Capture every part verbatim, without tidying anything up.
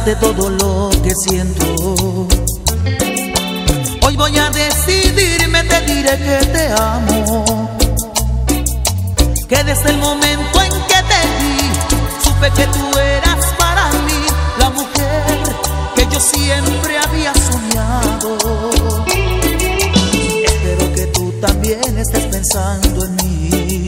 expresarte todo lo que siento. Hoy voy a decidirme, te diré que te amo, que desde el momento en que te vi supe que tú eras para mí la mujer que yo siempre había soñado. Espero que tú también estés pensando en mí,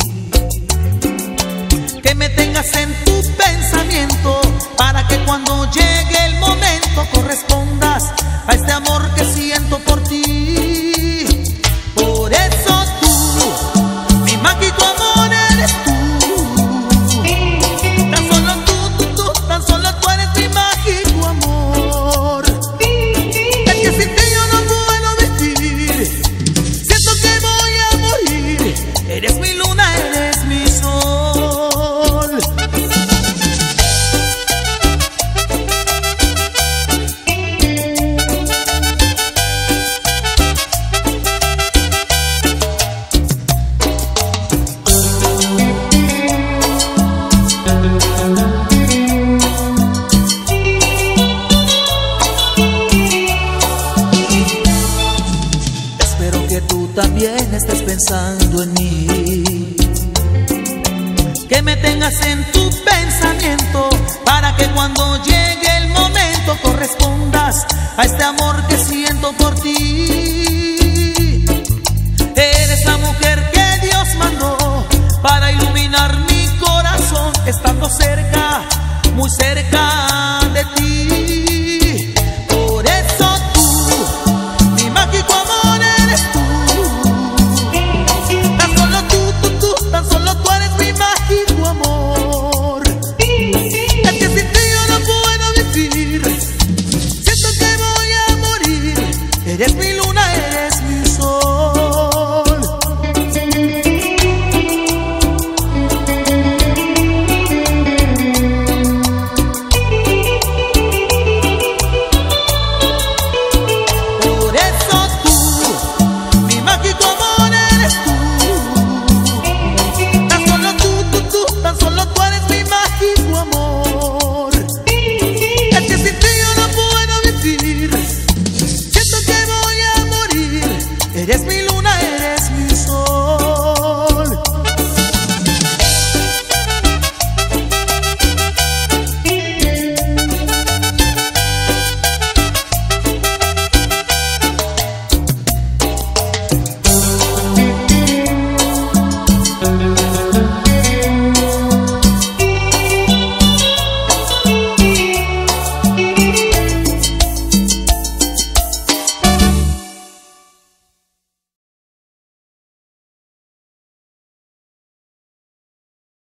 que me tengas en tu pensamiento, para que cuando llegue el momento correspondas a este amor que siento por ti. Por eso tú, mi mágico amor eres tú. Tan solo tú, tú, tú, tan solo tú eres mi mágico amor. Es que sin ti yo no puedo vivir, siento que voy a morir. Eres mi luna, eres mi sol. Espero que tú también estés pensando en mí, que me tengas en tu pensamiento, para que cuando llegue el momento correspondas a este amor que siento por ti. Eres la mujer que Dios mandó para iluminar mi corazón, estando cerca, muy cerca de ti. Por eso tú, mi mágico amor eres tú. Tan solo tú, tú, tú, tan solo tú eres mi mágico amor. Es que sin ti yo no puedo vivir, siento que voy a morir. Eres mi luna, eres mi sol. Por eso tú, mi mágico amor eres tú. Tan solo tú, tú, tú, tan solo tú eres mi mágico amor. Es que sin ti yo no puedo vivir, siento que voy a morir. Eres mi